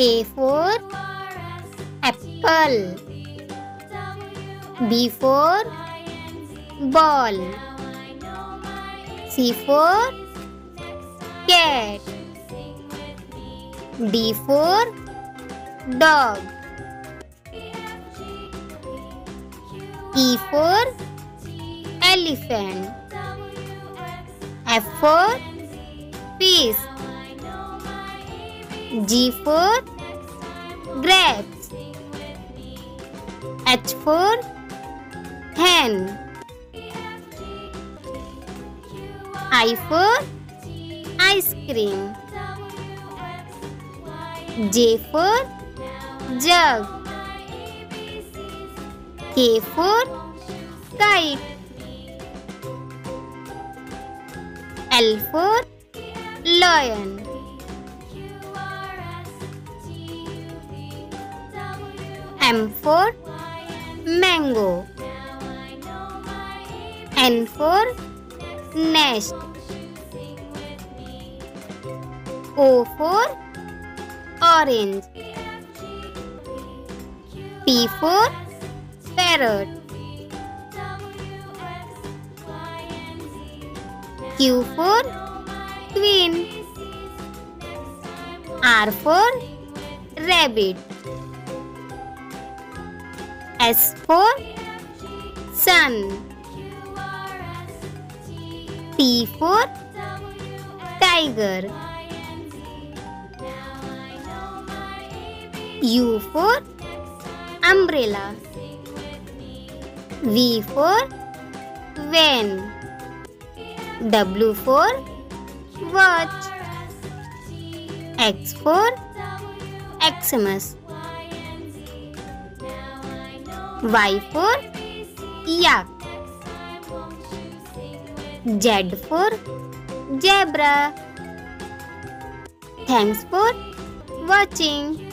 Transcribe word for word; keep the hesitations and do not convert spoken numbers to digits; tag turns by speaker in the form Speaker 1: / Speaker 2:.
Speaker 1: A for apple. B for ball. C for cat. D for dog. E for elephant. F for fish. G for grapes. H for hen. I for ice cream. J for jug. K for kite. L for lion. M for mango. N for nest. O for orange. P for parrot. Q for queen. R for rabbit. S for sun. T for tiger. U for umbrella. V for van. W for watch. X for Xmas. Y for yak. Z for zebra. Thanks for watching.